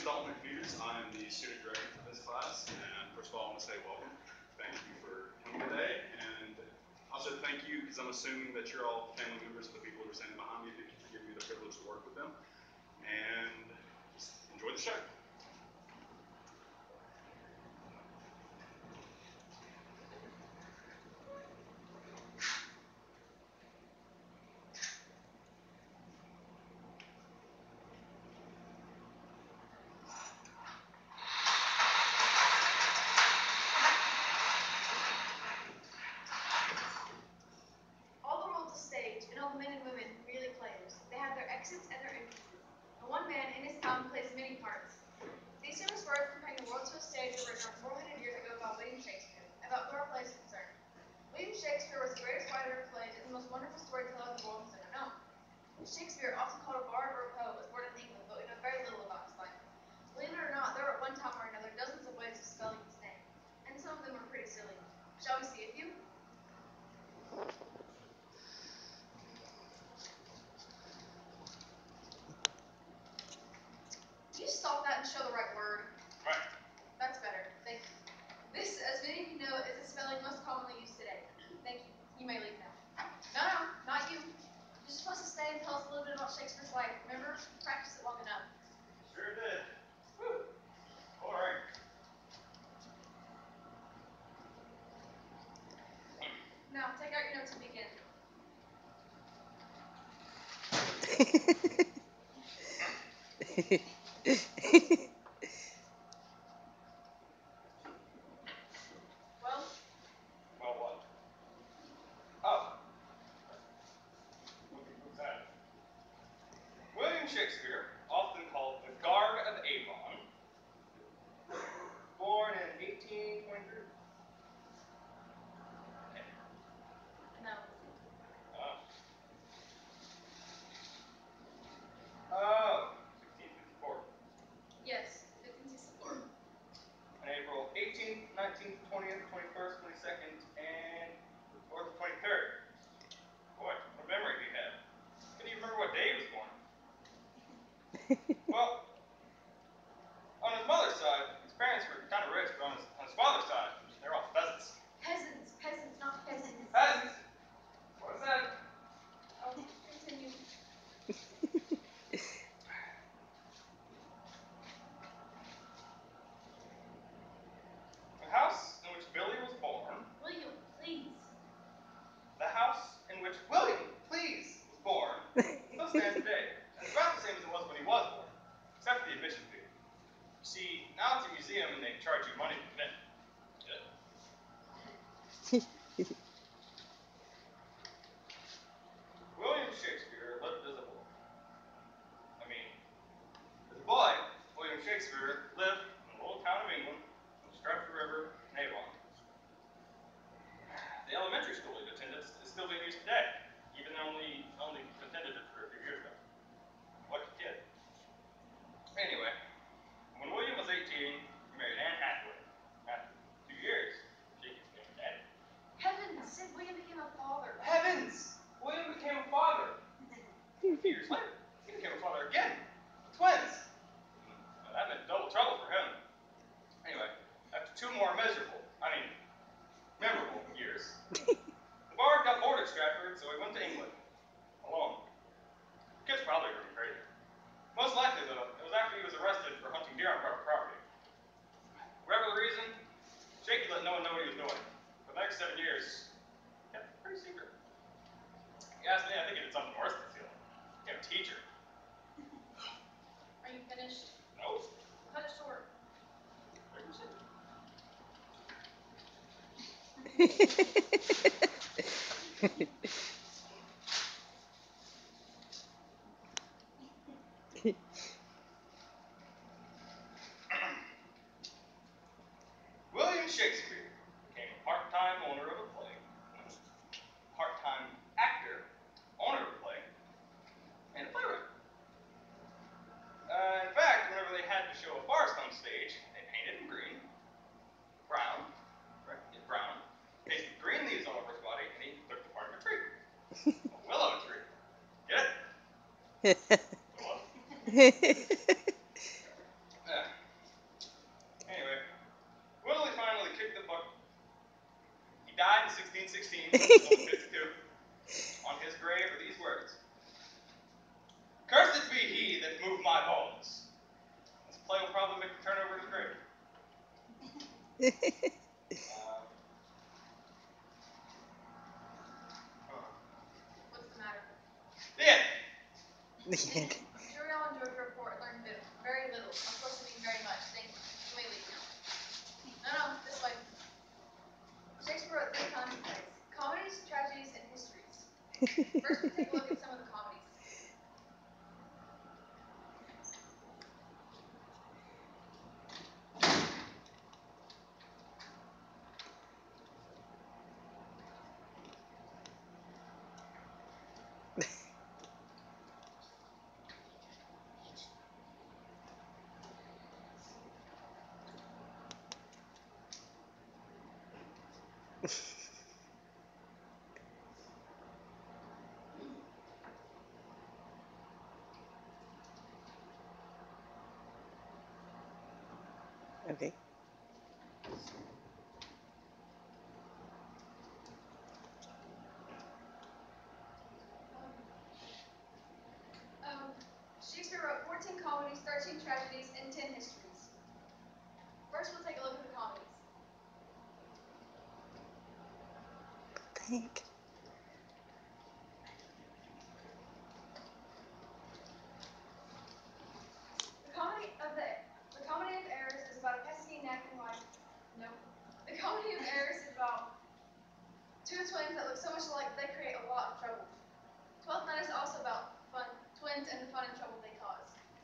Dalton Hughes. I am the student director for this class, and first of all, I want to say welcome. Thank you for coming today, and also thank you because I'm assuming that you're all family members of the people who are standing behind me. Thank you for giving me the privilege to work with them, and just enjoy the show. Men and women really players. They have their exits and their entrances. And one man in his town plays many parts. These famous words comparing the world to a stage were written over 400 years ago by William Shakespeare, about who our play is concerned. William Shakespeare was the greatest writer of plays and the most wonderful storyteller the world has ever known. Shakespeare, often called a bard or a poet, was born in England, but we know very little about his life. Believe it or not, there were at one time or another dozens of ways of spelling his name, and some of them were pretty silly. Shall we see a few? Can you stop that and show the right word? Right. That's better. Thank you. This, as many of you know, is the spelling most commonly used today. Thank you. You may leave now. No, not you. You're supposed to stay and tell us a little bit about Shakespeare's life. Remember? Practice it long enough. Sure did. Woo. All right. Now, take out your notes and begin. Well? Well, what? Oh. What's that? William Shakespeare, often called the Guard of Avon, born in 1823. No. Oh, 1654. Yes, 1564. On April 18th, 19th, 20th, 21st, 22nd, and or the 23rd. Boy, what memory do you have? Couldn't even remember what day he was born. Well, on his mother's side, his parents were kind of rich, but on his father's side, they're all peasants. Peasants, not peasants. Peasants? What is that? Oh, continue. The house in which Billy was born. William, please. The house in which William, please, was born still stands today. And it's about the same as it was when he was born, except for the admission fee. You see, now it's a museum and they charge you money to come in. William Shakespeare lived as a boy. As a boy, William Shakespeare lived in a little town of England on the Stratford River in Avon. The elementary school he attended is still being used today, even though only attended it for a few years ago. Lucky kid. Anyway, when William was 18, he married Anne Hathaway. After 2 years, she became a daddy. Heavens, said William became a father. Heavens! William became a father. A few years later, he became a father again. Twins! Now, that meant double trouble for him. Anyway, after 2 more memorable years, the bard got bored at Stratford, so he went to England. Alone. Kids probably heard him crazy. Most likely, though, it was after he was arrested for hunting deer on private property. Whatever the reason, Shaky let no one know what he was doing. For the next 7 years, he kept it pretty secret. If you ask me, I think he did something worse than stealing. He became a teacher. Are you finished? No. Cut it short. William Shakespeare became a part-time owner of a play, part-time actor, owner of a play, and a playwright. In fact, whenever they had to show a farce on stage, they painted him green, brown, pasted green leaves all over his body, and he looked the part of a tree. A willow tree. Get it? Willow? died in 1616, only 52. On his grave are these words: "Cursed be he that moved my bones." This play will probably make him turn over his grave. What's the matter? The end. I'm sure we all enjoyed your report and learned very little. Of course, it means very much. Thank you. You may leave now. No, this way. Shakespeare wrote 3 kinds of plays: comedies, tragedies, and histories. First, we take a look at some of the comedies. Okay. Shakespeare wrote 14 comedies, 13 tragedies, and 10 histories. First, we'll take a look at the comedies. Thank. The Comedy of Errors is about a pesky, nagging wife. Nope. The Comedy of Errors is about 2 twins that look so much alike they create a lot of trouble. Twelfth Night is also about twins and the fun and trouble they cause.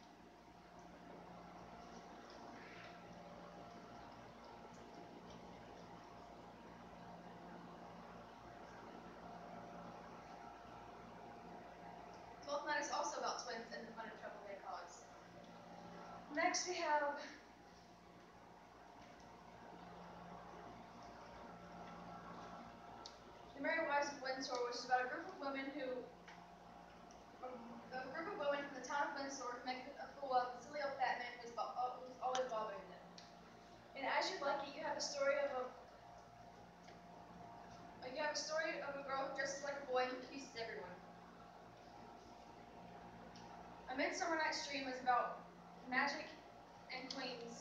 Twelfth Night is also about twins and the fun and trouble they cause. Next we have The Merry Wives of Windsor, which is about a group of women from the town of Windsor who make a fool of the silly old fat man who's always bothering them. And As You Like It, you have a story of a girl who dresses like a boy and confuses everyone. A Midsummer Night's Dream is about magic and queens.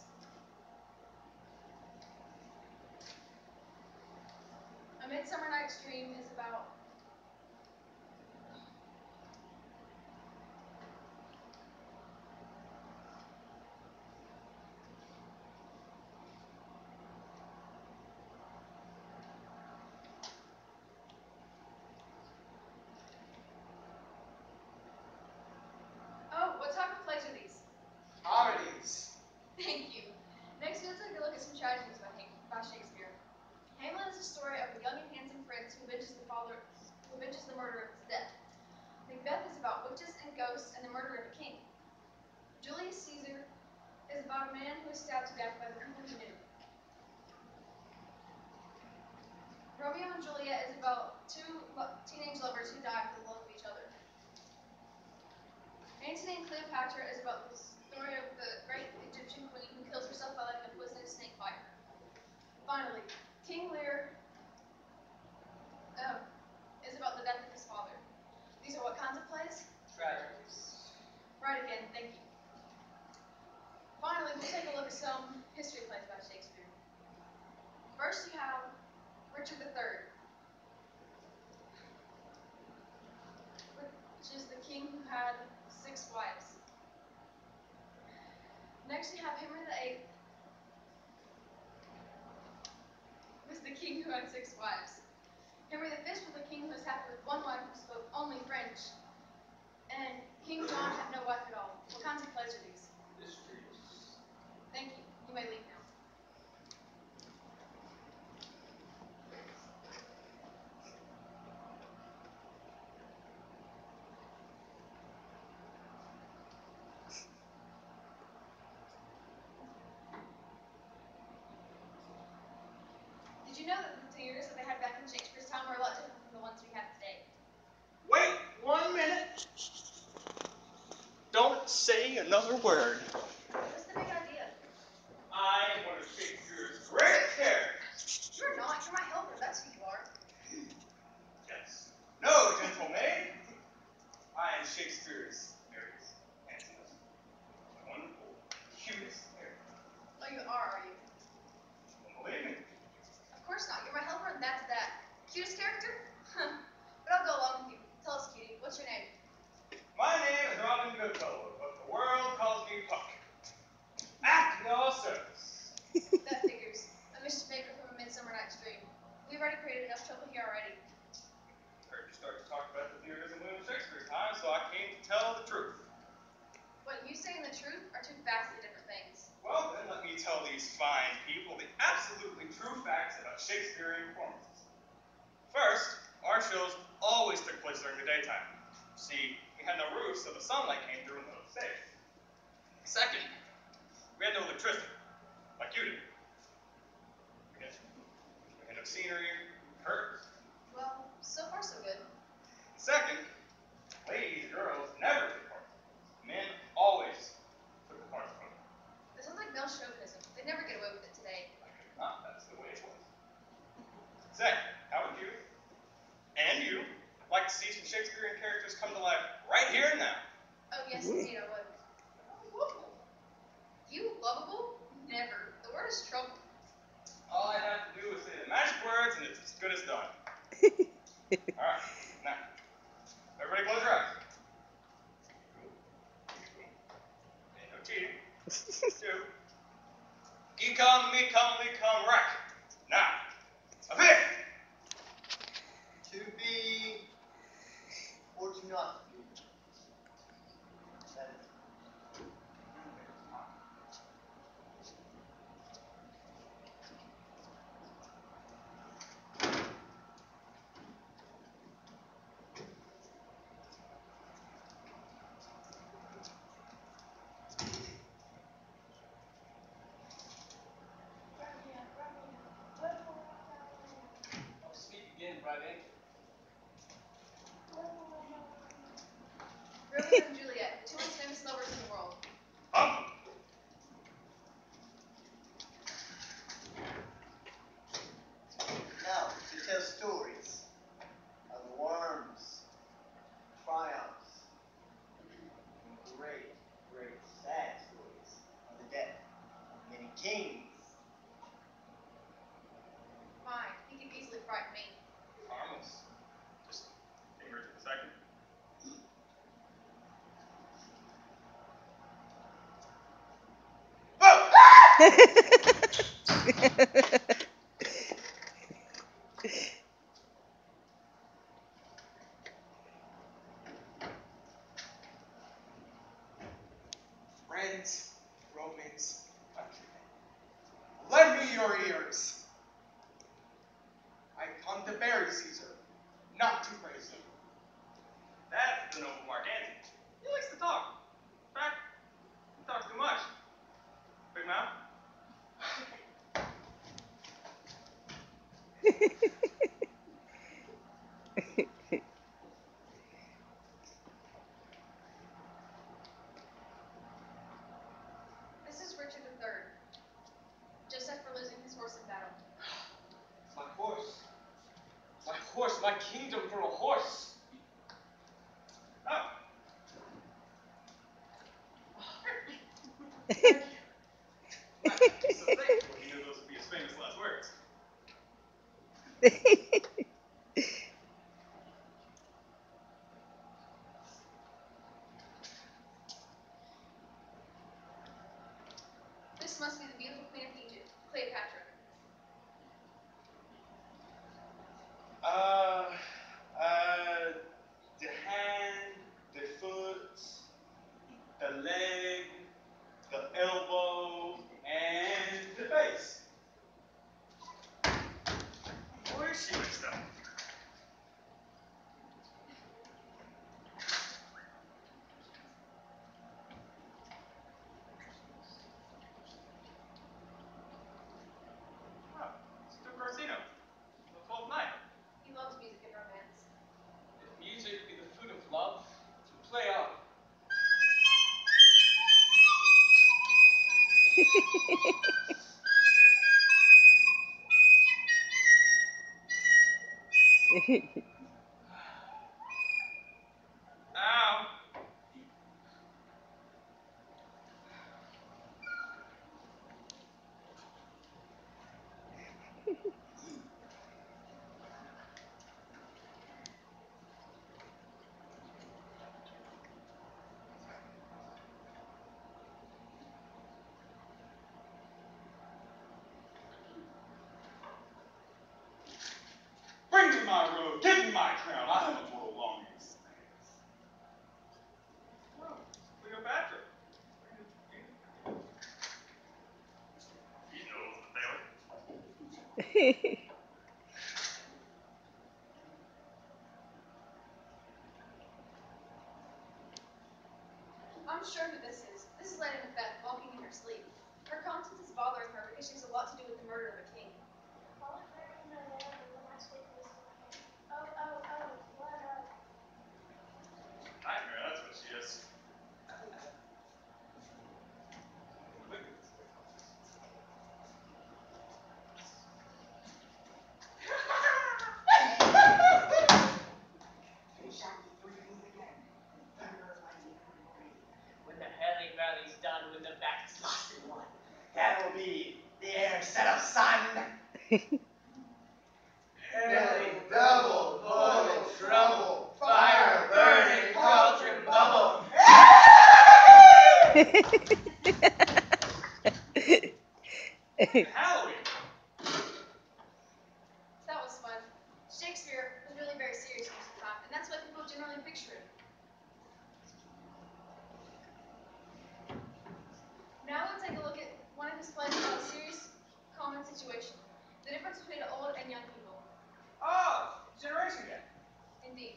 A Midsummer Night's Dream is about what type of plays are these? Comedies. Thank you. Next, we'll take a look at some tragedies by Shakespeare. Hamlet is a story of a young and handsome prince who avenges the murder of his death. Macbeth is about witches and ghosts and the murder of a king. Julius Caesar is about a man who is stabbed to death by the people he knew. Romeo and Juliet is about 2 teenage lovers who die for the love of each other. Antony and Cleopatra is about the story of the great Egyptian queen who kills herself by letting a poisonous snake bite her. Finally, King Lear is about the death of his father. These are what kinds of plays? Tragedies. Right again, thank you. Finally, we'll take a look at some history plays by Shakespeare. First, you have Richard III, which is the king who had 6 wives. Next, you have Henry VIII, who was the king who had 6 wives. Henry V was the king who was happy with 1 wife who spoke only French. And King John had no wife at all. What kinds of plays are these? Histories. Thank you. You may leave now. Did you know that the theaters that they had back in Shakespeare's time were a lot different from the ones we have today? Wait 1 minute. Don't say another word. What's the big idea? I am one of Shakespeare's greatest characters. You're not. You're my helper. That's who you are. Cutest character? Huh. But I'll go along with you. Tell us, cutie, what's your name? My name is Robin Goodfellow, but the world calls me Puck. At your service. That figures. A mischief maker from A Midsummer Night's Dream. We've already created enough trouble here already. Heard you start to talk about the theaters in William Shakespeare's time, so I came to tell the truth. What you say and the truth are two vastly different things. Well, then let me tell these fine people the absolutely true facts about Shakespearean performances. First, our shows always took place during the daytime. See, we had no roofs, so the sunlight came through and was safe. Second, we had no electricity, like you do. We had no scenery, curtains. Well, so far so good. Second, ladies, girls never took part. Men always took the parts from them. That sounds like male chauvinism. They never get away with it today. That's the way it was. Say, how would you, and you, like to see some Shakespearean characters come to life right here and now? Oh, yes, indeed, I would. You lovable? Never. The word is trouble. All I have to do is say the magic words, and it's as good as done. All right, now, everybody close your eyes. Ain't no cheating. 2. Ye come, me come, we come, right. Now, a bit. To be or to not be. That is. I'll speak again, bright angel. Romeo and Juliet, the two most famous lovers in the world. Now, to tell stories of the worms, triumphs, and great, great sad stories of the death of many kings. My, he could easily frighten me. Harmless. Just came right to the second. Friends, Romans, countrymen, lend me your ears. I come to bury Caesar, not to praise him. That's the noble Mark Antony. He likes to talk. In fact, he talks too much. Big mouth. This is Richard III. Just after losing his horse in battle. My horse. My horse, my kingdom for a horse. Oh. I'm so thankful he knew those would be his famous last words. This must be the beautiful Queen of Egypt, Cleopatra. The hand, the foot, the leg, the elbow, and the face. Where is she mixed up? Oh, it's Duke Orsino. The 12th Knight. He loves music and romance. If music be the food of love, to play on. Ow. I'm sure who this is. This is Lady Macbeth walking in her sleep. Her conscience is bothering her because she has a lot to do with the murder of a king. Nightmare, that's what she is. When the hurly burly's done, when the battle's lost and won, that will be the air set of sun. Hurly double, full of trouble, fire burning, cauldron bubble. Halloween! That was fun. Shakespeare was really very serious most of the time, and that's why people generally picture him. Now we'll take a look at one of his plays about a serious, common situation. The difference between old and young people. Ah, Generation Gap. Indeed.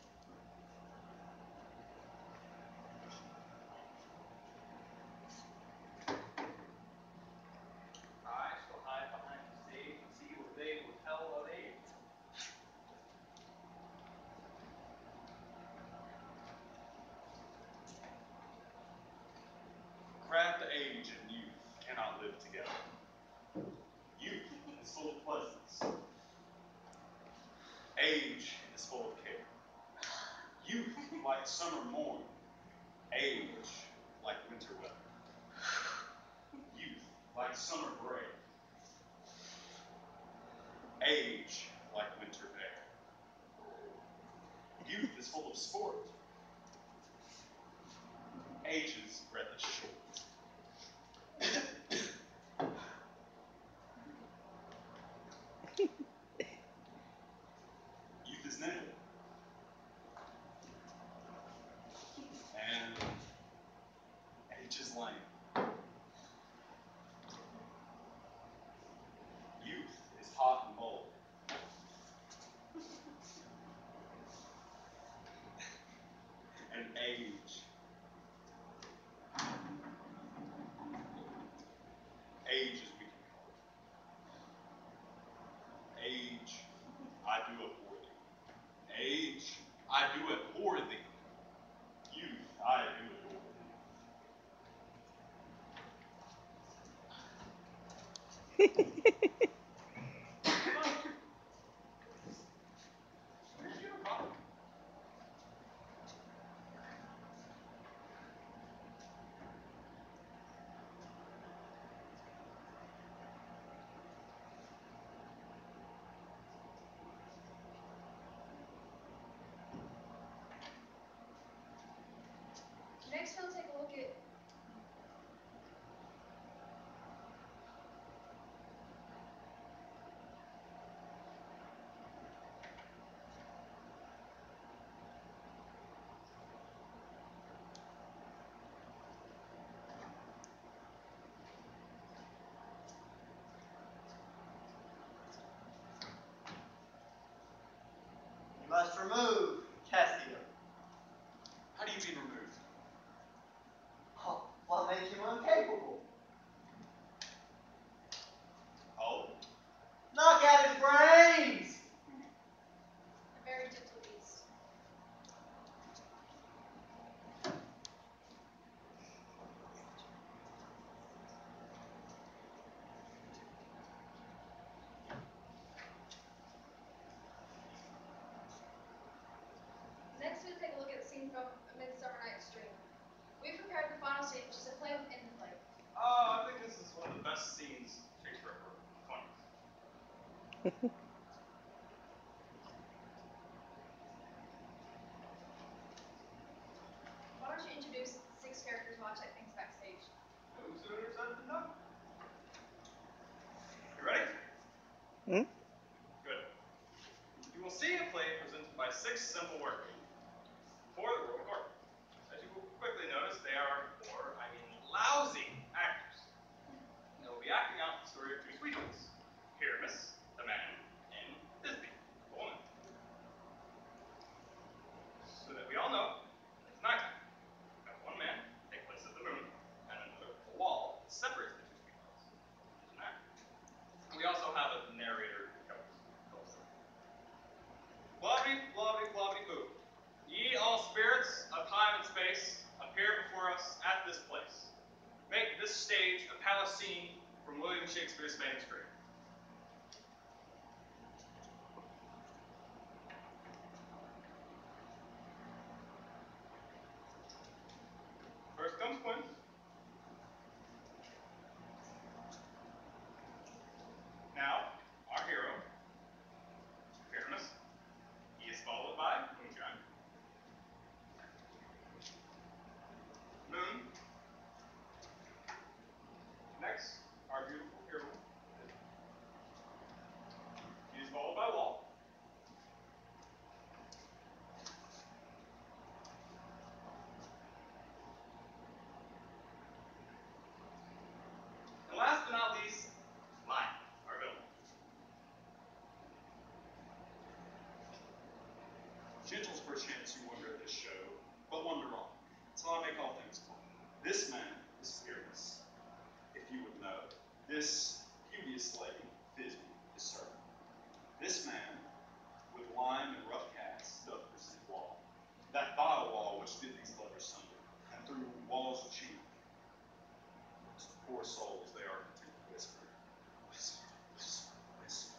I shall hide behind the stage and see what they will tell of age. Craft, age, and youth cannot live together. Youth is full of pleasantness. Age is full of care. Youth like summer morn. Age like winter weather. Youth like summer gray. Age like winter bear. Youth is full of sport. Age's breath is short. Youth is nimble. And age is lame. Youth is hot and bold. And age is weak and cold. Age, I do abhor thee. Age, I do abhor thee. Youth, I do adore thee. Come on. Where'd you have a problem? Next, we'll take a look at You must remove Cassio. How do you mean removed? Oh, what makes him incapable? Oh? Knock out his brains! a very gentle beast. Next, we'll take a look at the scene from A Midsummer Night's Dream. We've prepared the final scene, which is a play within the play. I think this is one of the best scenes Shakespeare ever wrote. Why don't you introduce the 6 characters while I check things backstage? No sooner said than done. You ready? Hmm? Good. You will see a play presented by 6 simple workers for the Royal Court. As you will quickly notice, they are poor, I mean lousy actors. And they will be acting out the story of 2 sweeties, Pyramus palace scene from William Shakespeare's famous Greek. First comes Quince. Now, our hero, Pyramus. He is followed by Moonshine. Moon. Next, our beautiful hero. He is followed by Wall. And last but not least, Lion, our villain. Gentles perchance you wonder at this show, but wonder wrong. So I make all things plain. This man is Pyramus, if you would know. This beauteous lady, Thisbe, is certain. This man, with lime and rough cast, doth present Wall. That vile Wall which did these lovers sunder, and through walls of cheek, to poor souls they are content to whisper, whisper, whisper, whisper.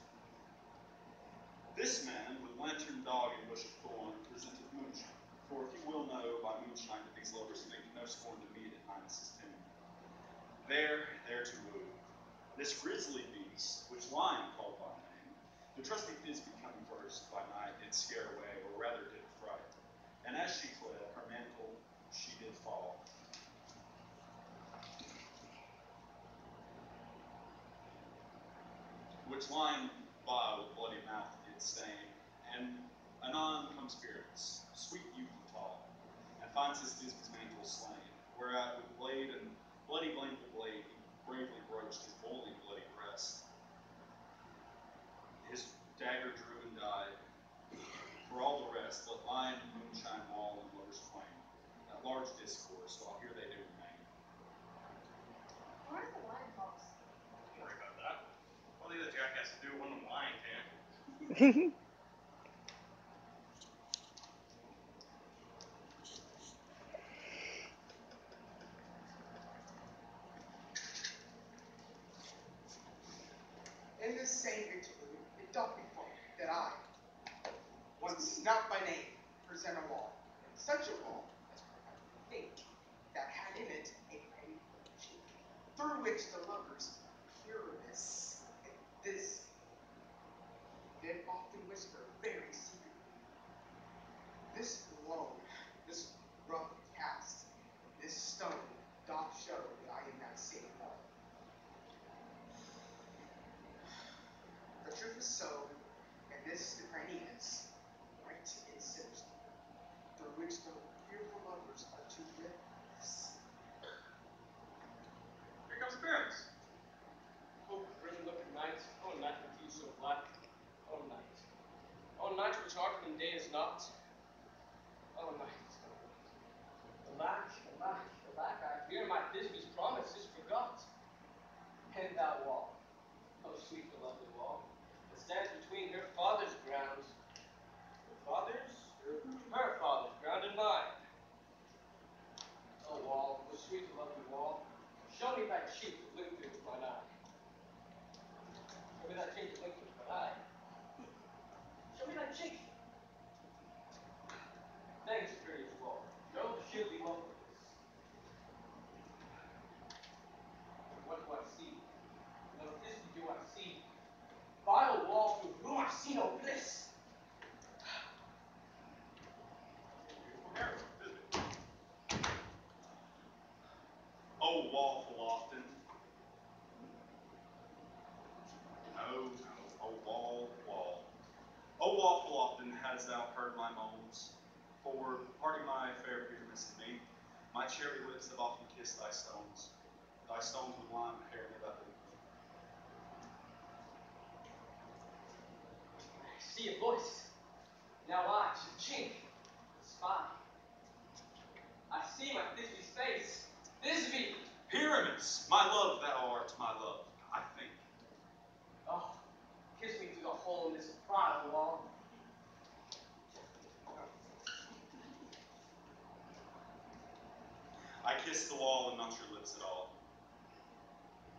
This man, with lantern, dog, and bush of thorn, presenteth Moonshine. For if you will know, by moonshine that these lovers think no scorn to meet at Highness's tomb. There to woo. This grisly beast, which Lion called by name, the trusty Thisbe coming first by night did scare away, or rather did affright. And as she fled, her mantle she did fall. Which Lion vile with bloody mouth did stain, and anon comes Pyramus, sweet youth and tall, and finds his Thisbe's mantle slain, whereat with blade and bloody blade he bravely broached his boldly bloody breast. His dagger drew and died. For all the rest, let Lion, Moonshine, Wall, and lovers twain at large discourse, while here they do remain. Where are the lion balls? Don't worry about that. All the other jackasses do, one of them Lion can. In this same interlude, it doth befall that I, once not by name, present a wall, and such a wall as perhaps you think, that had in it a pretty cheek, through which the lovers Pyramus and this did often whisper very secretly. This blow, this rough cast, this stone doth show that I am that same wall. The truth is so, and this the granny is, right and sinister, through which the fearful lovers are to witness. Here comes Pyramus. Oh, grim looking night, oh night with you so black, oh night. Oh night which art when day is not. Oh night. Alack, alack, alack, I fear my Thisbe's promise is forgot. And thou Wall, oh sweet the lovely Wall, that stands between her father's ground, her father's, her father's ground and mine. Oh Wall, oh sweet the lovely Wall, show me thy cheek that looked through mine eye. Show me thy cheek that looked through mine eye. Show me thy cheek. Thanks, courteous Wall. No, she'll be welcome to this. What do I see? No, this do I see. Vile Wall through whom I see no bliss. Beautiful hero, Thisbe. Oh, Wall full often. No, oh Wall, Wall. Oh, Wall full often hast thou heard my moans, for parting my fair Pyramus and me, my cherry lips have often kissed thy stones with lime hair never up in I see a voice. Now I should chink, spy. I see my Thisbe's face. Thisbe! Pyramus, my love thou art, my love, I think. Oh, kiss me through the hole in this vile Wall. I kiss the wall and not your lips at all.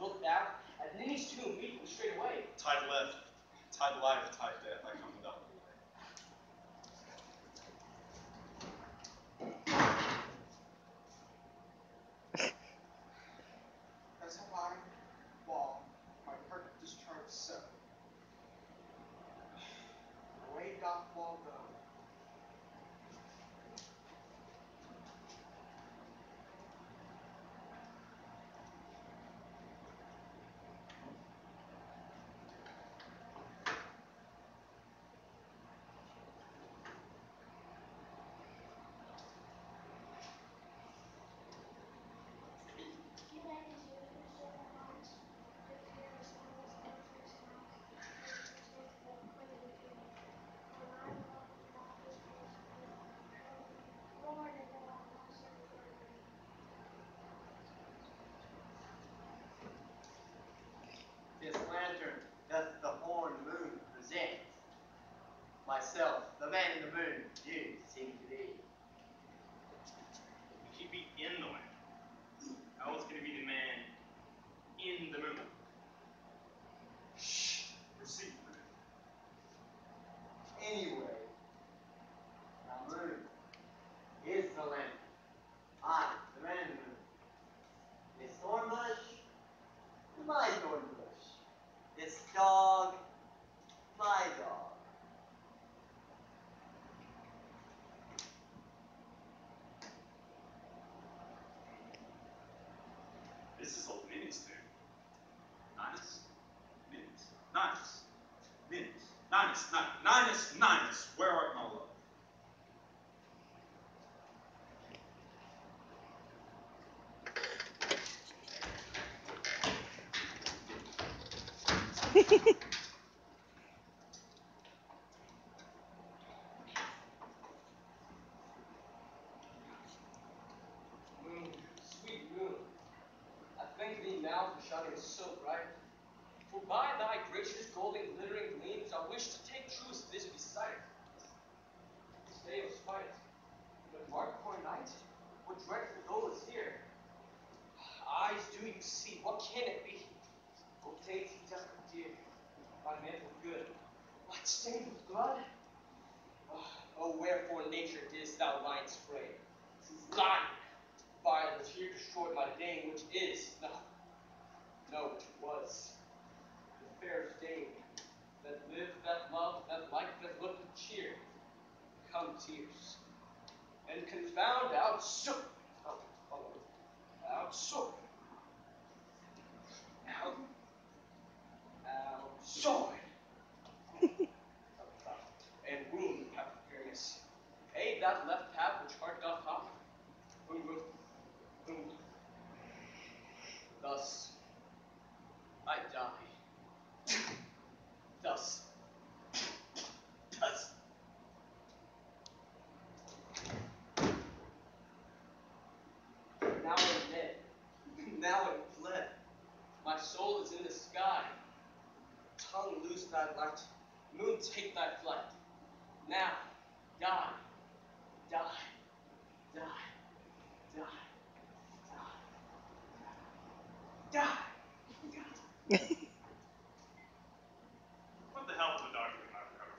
look back at Ninny's tomb immediately straight away. Tide left, tide life, tide death, I come without delay. As have I, while my heart discharged so. Away doth wall go. This lantern doth the horned moon present. Myself, the man in the moon, you seem to be. He'd be in the land. I was gonna be the man in the moon. Shh, proceed, man. Anyway, the moon is the lantern. I, the man in the moon. This thorn bush, my thorn bush. This dog, my dog. This is old Ninny's tomb. Ninus? Ninus? Ninus? Ninus? Ninus? Ninus? Ninus? Where art my love? Moon, sweet moon, I thank thee now for shining so bright. For by thy gracious golden glittering gleams, I wish to take truth this beside. This day of spite, but dark hoar night, what dreadful goal is here? Eyes, do you see? What can it be? O dainty delicate dear, my mantle good, light stained with blood? Oh, wherefore nature didst thou lines frame? Lying, by the tear destroyed my dame, which is, no, which was, the fairest dame, that lived, that loved, that liked, that looked with cheer. Come tears, and confound outsook, outsook, outsoy, and wound hath fairness. Aid that left tap which heart doth hop, whom, thus I die. Thus. Now I'm dead. Now I'm fled. My soul is in the sky. Tongue loose thy light. Moon take thy flight. Now, die. Die. Die. Die. Die. Die. What the hell was the doctor in my recovery?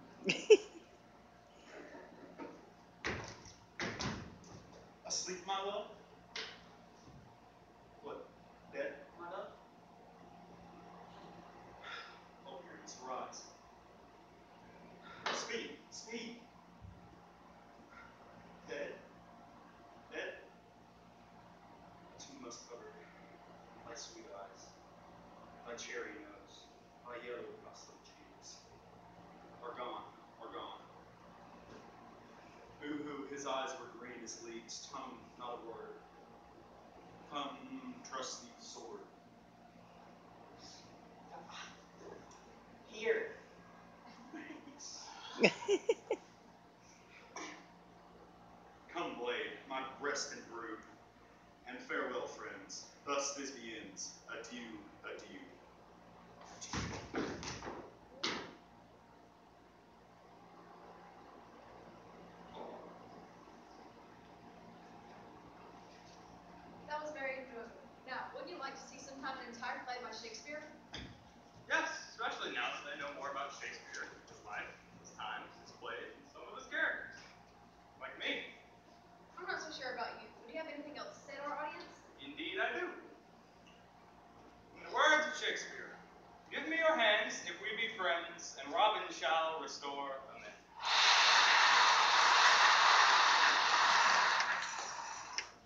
Asleep, my love? What, dead, my love? Oh, Uranus, rise. Speak, speak. Dead? Dead? Tomb must cover thy sweet eyes, thy cherry nose, thy yellow russet cheeks. Are gone, are gone. Boo-hoo, his eyes were green as leaves, tongue not a word. Come, trusty sword. Here. Come, blade, my breast and brood, and farewell, friends. Thus Thisbe ends. Adieu, adieu. That was very enjoyable. Now, wouldn't you like to see sometime an entire Shakespeare. Give me your hands if we be friends, and Robin shall restore